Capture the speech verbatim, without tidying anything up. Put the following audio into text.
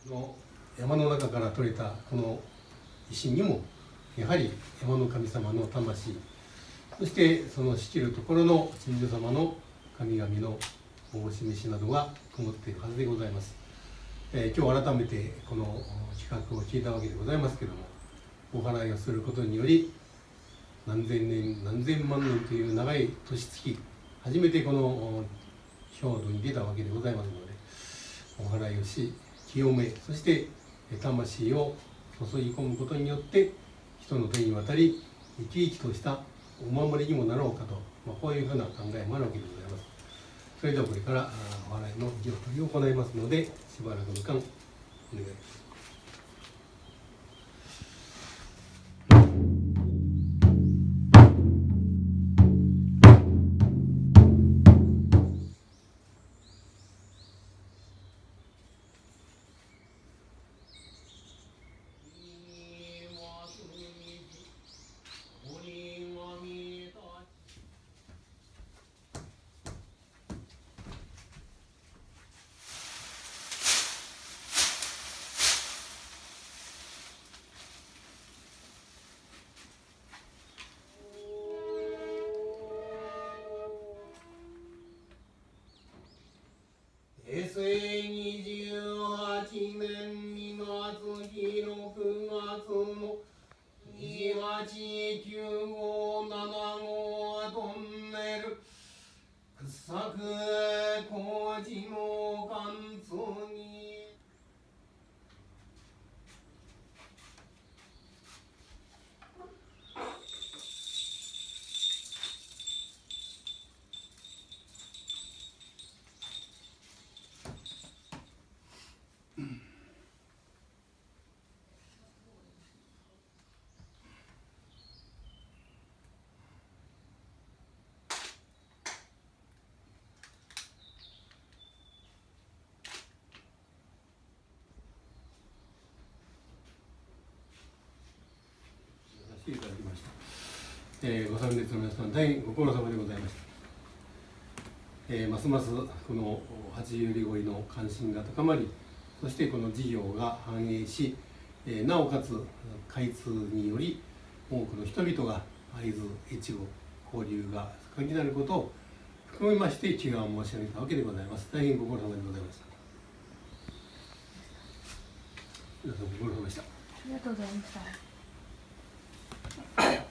の山の中から取れたこの石にもやはり山の神様の魂、そしてその仕切るところの神女様の神々のお示しなどがこもっているはずでございます。えー、今日改めてこの企画を聞いたわけでございますけれども、お祓いをすることにより何千年何千万年という長い年月、初めてこの表土に出たわけでございますので、お祓いをし清め、そして魂を注ぎ込むことによって人の手に渡り生き生きとしたお守りにもなろうかと、まあ、こういうふうな考えもあるわけでございます。それではこれからお祓いの儀を執り行いますので、しばらくの間お願いします。へいせいにじゅうはちねんにがつきろくがつのにじゅうはち、きゅうごう、ななごうトンネル掘削工事の貫通にいただきました。えー、ご参列の皆さん、大変ご苦労様でございました。えー、ますますこの八十里鯉の関心が高まり、そしてこの事業が繁栄し、えー、なおかつ開通により多くの人々が会津越後交流が盛んになることを含めまして祈願を申し上げたわけでございます。大変ご苦労様でございました。皆さんご苦労様でした。 ありがとうございました。